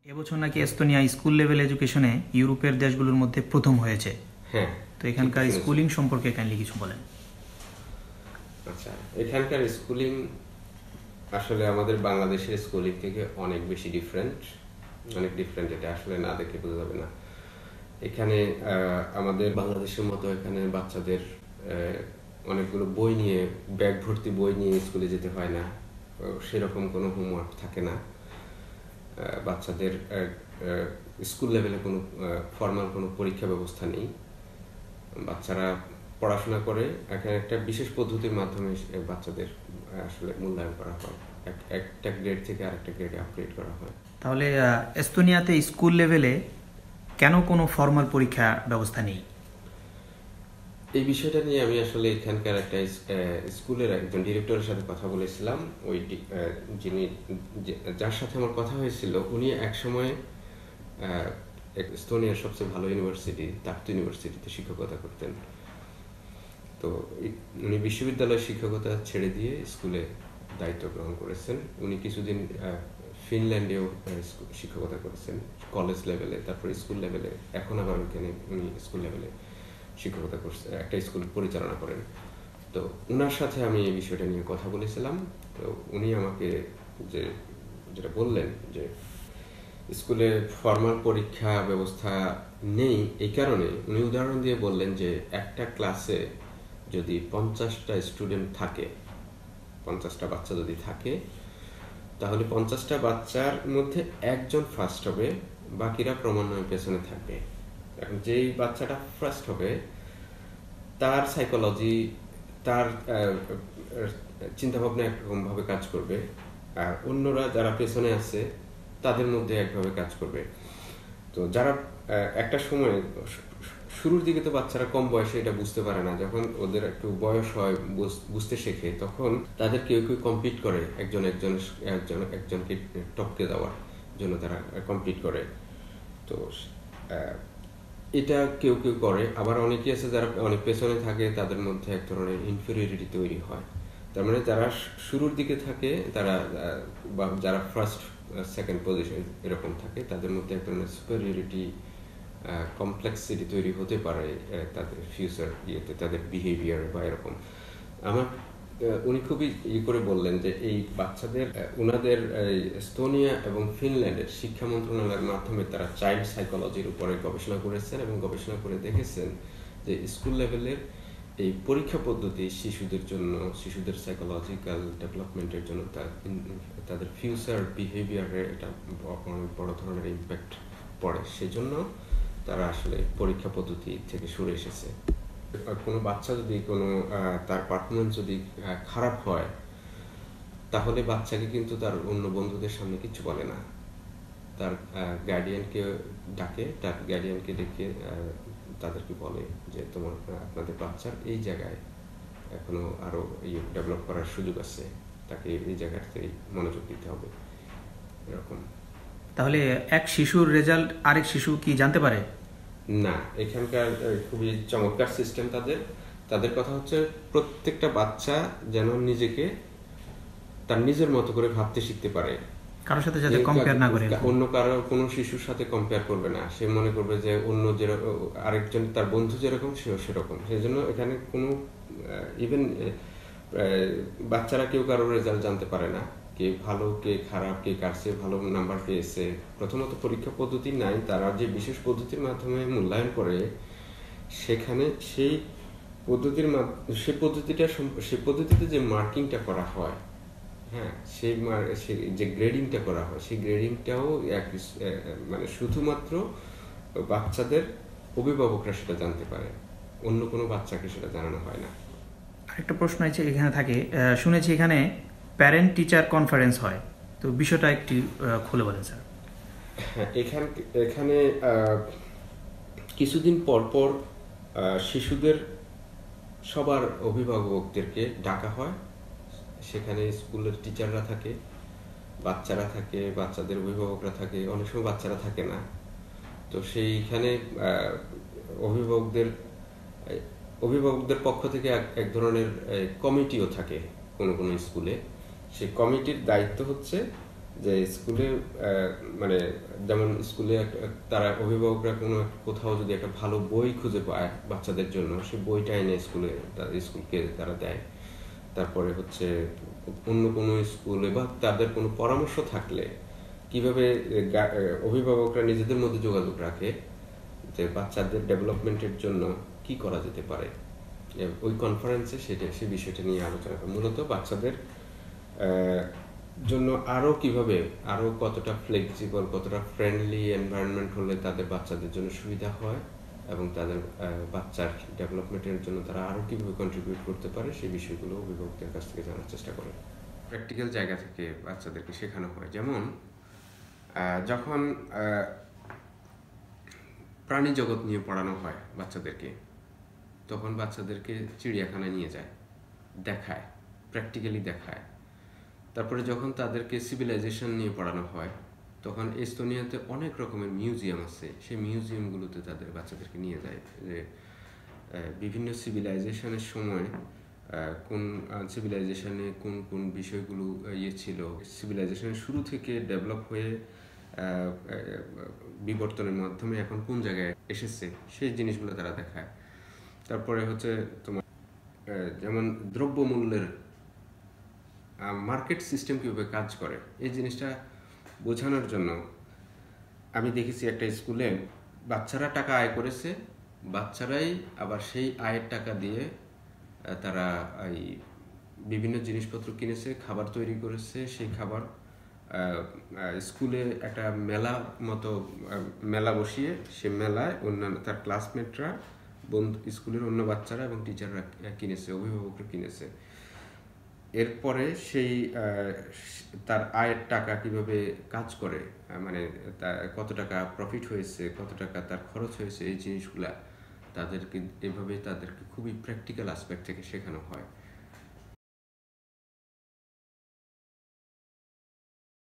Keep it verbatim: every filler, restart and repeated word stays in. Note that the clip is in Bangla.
এবছর নাকি এস্তোনিয়া স্কুল লেভেল এডুকেশনে ইউরোপের দেশগুলোর মধ্যে প্রথম হয়েছে। হ্যাঁ, তো এখানকার স্কুলিং সম্পর্কে কাইন্ডলি কিছু বলেন। আচ্ছা, এখানকার স্কুলিং আসলে আমাদের বাংলাদেশের স্কুলিং থেকে অনেক বেশি ডিফারেন্ট, অনেক ডিফারেন্ট। এটা আসলে না দেখে বোঝা যাবে না। এখানে আমাদের বাংলাদেশের মতো এখানে বাচ্চাদের অনেকগুলো বই নিয়ে, ব্যাগ ভর্তি বই নিয়ে স্কুলে যেতে হয় না, সেরকম কোনো হোমওয়ার্ক থাকে না। বাচ্চাদের স্কুল লেভেলে কোনো ফর্মাল কোনো পরীক্ষা ব্যবস্থা নেই। বাচ্চারা পড়াশোনা করে এখানে একটা বিশেষ পদ্ধতির মাধ্যমে বাচ্চাদের আসলে মূল্যায়ন করা হয়, একটা গ্রেড থেকে আরেকটা গ্রেডে আপগ্রেড করা হয়। তাহলে এস্তোনিয়াতে স্কুল লেভেলে কেন কোনো ফর্মাল পরীক্ষা ব্যবস্থা নেই? এই বিষয়টা নিয়ে আমি আসলে এখানকার একটা স্কুলের একজন ডিরেক্টরের সাথে কথা বলেছিলাম। ওই যিনি যার সাথে আমার কথা হয়েছিল উনি একসময় এস্তোনিয়ার সবচেয়ে ভালো ইউনিভার্সিটি তার্তু ইউনিভার্সিটিতে শিক্ষকতা করতেন। তো উনি বিশ্ববিদ্যালয়ের শিক্ষকতা ছেড়ে দিয়ে স্কুলে দায়িত্ব গ্রহণ করেছেন। উনি কিছুদিন ফিনল্যান্ডেও শিক্ষকতা করেছেন কলেজ লেভেলে, তারপর স্কুল লেভেলে, এখন আবার ওইখানে উনি স্কুল লেভেলে শিক্ষকতা করছে, একটা স্কুল পরিচালনা করেন। তো ওনার সাথে আমি এই বিষয়টা নিয়ে কথা বলেছিলাম। তো উনি আমাকে যে যেটা বললেন যে স্কুলে ফর্মাল পরীক্ষা ব্যবস্থা নেই, এই কারণে উনি উদাহরণ দিয়ে বললেন যে একটা ক্লাসে যদি পঞ্চাশটা স্টুডেন্ট থাকে, পঞ্চাশটা বাচ্চা যদি থাকে, তাহলে পঞ্চাশটা বাচ্চার মধ্যে একজন ফার্স্ট হবে, বাকিরা ক্রমান্বয়ে পেছনে থাকবে। এখন যেই বাচ্চাটা ফার্স্ট হবে তার সাইকোলজি, তার চিন্তাভাবনা একরকম ভাবে কাজ করবে, আর অন্যরা যারা পেছনে আছে তাদের মধ্যে একভাবে কাজ করবে। তো যারা একটা সময় শুরুর দিকে তো বাচ্চারা কম বয়সে এটা বুঝতে পারে না, যখন ওদের একটু বয়স হয়, বুঝতে শেখে, তখন তাদের কেউ কেউ কম্পিট করে একজন একজন একজন একজনকে টপকে দেওয়ার জন্য, তারা কম্পিট করে। তো এটা কেউ কেউ করে, আবার অনেকে আছে যারা অনেক পেছনে থাকে, তাদের মধ্যে এক ধরনের ইনফেরিয়রিটি তৈরি হয়। তার মানে যারা শুরুর দিকে থাকে তারা, বা যারা ফার্স্ট সেকেন্ড পজিশন এরকম থাকে, তাদের মধ্যে এক ধরনের সুপারিয়রিটি কমপ্লেক্সিটি তৈরি হতে পারে তাদের ফিউচার ইয়েতে, তাদের বিহেভিয়ার বা এরকম। আমার উনি খুবই ই করে বললেন যে এই বাচ্চাদের ওনাদের এস্তোনিয়া এবং ফিনল্যান্ডের শিক্ষা মন্ত্রণালয়ের মাধ্যমে তারা চাইল্ড সাইকোলজির উপরে গবেষণা করেছেন এবং গবেষণা করে দেখেছেন যে স্কুল লেভেলের এই পরীক্ষা পদ্ধতি শিশুদের জন্য, শিশুদের সাইকোলজিক্যাল ডেভেলপমেন্টের জন্য, তাদের ফিউচার বিহেভিয়ারে এটা অনেক বড় ধরনের ইম্প্যাক্ট পড়ে। সেজন্য তারা আসলে পরীক্ষা পদ্ধতি থেকে সরে এসেছে। কোনো বাচ্চা যদি কোনো তার পারফরমেন্স যদি খারাপ হয়, তাহলে বাচ্চাকে কিন্তু তার অন্য বন্ধুদের সামনে কিছু বলে না, তার গার্ডিয়ানকে ডাকে, তার গার্ডিয়ানকে ডেকে তাদেরকে বলে যে তোমার আপনাদের বাচ্চার এই জায়গায় এখনো আরো ডেভেলপ করার সুযোগ আছে, তাকে এই জায়গাতেই মনোযোগ দিতে হবে, এরকম। তাহলে এক শিশুর রেজাল্ট আরেক শিশু কি জানতে পারে না? এখানকার খুবই চমৎকার সিস্টেম তাদের। তাদের কথা হচ্ছে প্রত্যেকটা বাচ্চা যেন নিজেকে তার নিজের মতো করে ভাবতে শিখতে পারে, কারোর সাথে যাতে কম্পেয়ার না করে, অন্য কারো কোনো শিশুর সাথে কম্পেয়ার করবে না। সে মনে করবে যে অন্য যেরকম আরেকজন তার বন্ধু যেরকম সেও সেরকম। সেই জন্য এখানে কোনো ইভেন বাচ্চারা কেউ কারোর রেজাল্ট জানতে পারে না, কে ভালো কে খারাপ, কে কার চেয়ে ভালো নাম্বার পেয়েছে। প্রথমত পরীক্ষা পদ্ধতি নাই, তারা যে বিশেষ পদ্ধতির মাধ্যমে মূল্যায়ন করে, সেখানে সেই পদ্ধতির সেই পদ্ধতিটা সেই পদ্ধতিতে যে মার্কিংটা করা হয়, হ্যাঁ, সেই যে গ্রেডিংটা করা হয়, সেই গ্রেডিংটাও এক মানে শুধুমাত্র বাচ্চাদের অভিভাবকরা সেটা জানতে পারে, অন্য কোনো বাচ্চাকে সেটা জানানো হয় না। আরেকটা প্রশ্ন আছে এখানে থাকে, শুনেছি এখানে প্যারেন্ট টিচার কনফারেন্স হয়, তো বিষয়টা একটু খুলে বলেন স্যার। হ্যাঁ, এখানে এখানে কিছুদিন পর পর শিশুদের সবার অভিভাবকদেরকে ডাকা হয়। সেখানে স্কুলের টিচাররা থাকে, বাচ্চারা থাকে, বাচ্চাদের অভিভাবকরা থাকে, অনেক সময় বাচ্চারা থাকে না। তো সেইখানে অভিভাবকদের অভিভাবকদের পক্ষ থেকে এক ধরনের কমিটিও থাকে কোনো কোনো স্কুলে। সেই কমিটির দায়িত্ব হচ্ছে যে স্কুলে মানে যেমন স্কুলে তারা অভিভাবকরা কোনো কোথাও যদি একটা ভালো বই খুঁজে পায় বাচ্চাদের জন্য, সেই বইটা এনে স্কুলে স্কুলকে তারা দেয়। তারপরে হচ্ছে অন্য কোনো স্কুলে বা তাদের কোনো পরামর্শ থাকলে কিভাবে অভিভাবকরা নিজেদের মধ্যে যোগাযোগ রাখে যে বাচ্চাদের ডেভেলপমেন্টের জন্য কি করা যেতে পারে, ওই কনফারেন্সে সেটা সেই বিষয়টা নিয়ে আলোচনা করে। মূলত বাচ্চাদের জন্য আরো কিভাবে আরো কতটা ফ্লেক্সিবল, কতটা ফ্রেন্ডলি এনভায়রনমেন্ট হলে তাদের বাচ্চাদের জন্য সুবিধা হয় এবং তাদের বাচ্চার ডেভেলপমেন্টের জন্য তারা আরো কিভাবে কন্ট্রিবিউট করতে পারে, সেই বিষয়গুলো অভিভাবকদের কাছ থেকে জানার চেষ্টা করে। প্র্যাকটিক্যাল জায়গা থেকে বাচ্চাদেরকে শেখানো হয়। যেমন যখন প্রাণী জগৎ নিয়ে পড়ানো হয় বাচ্চাদেরকে, তখন বাচ্চাদেরকে চিড়িয়াখানায় নিয়ে যায়, দেখায়, প্র্যাকটিক্যালি দেখায়। তারপরে যখন তাদেরকে সিভিলাইজেশন নিয়ে পড়ানো হয়, তখন এস্তোনিয়াতে অনেক রকমের মিউজিয়াম আছে, সেই মিউজিয়ামগুলোতে তাদের বাচ্চাদেরকে নিয়ে যায়, যে বিভিন্ন সিভিলাইজেশনের সময় কোন সিভিলাইজেশনে কোন কোন বিষয়গুলো ইয়ে ছিল, সিভিলাইজেশনের শুরু থেকে ডেভেলপ হয়ে বিবর্তনের মাধ্যমে এখন কোন জায়গায় এসেছে, সেই জিনিসগুলো তারা দেখায়। তারপরে হচ্ছে তোমার যেমন দ্রব্যমূল্যের মার্কেট সিস্টেম কীভাবে কাজ করে, এই জিনিসটা বোঝানোর জন্য আমি দেখেছি একটা স্কুলে বাচ্চারা টাকা আয় করেছে, বাচ্চারাই আবার সেই আয়ের টাকা দিয়ে তারা এই বিভিন্ন জিনিসপত্র কিনেছে, খাবার তৈরি করেছে। সেই খাবার স্কুলে একটা মেলা মতো মেলা বসিয়ে সে মেলায় অন্যান্য তার ক্লাসমেটরা, বন্ধু, স্কুলের অন্য বাচ্চারা এবং টিচাররা কিনেছে, অভিভাবকরা কিনেছে। এরপরে সেই তার আয়ের টাকা কিভাবে কাজ করে, মানে কত টাকা প্রফিট হয়েছে, কত টাকা তার খরচ হয়েছে, এই জিনিসগুলা তাদেরকে এভাবে তাদেরকে খুবই প্র্যাকটিক্যাল অ্যাসপেক্ট থেকে শেখানো হয়।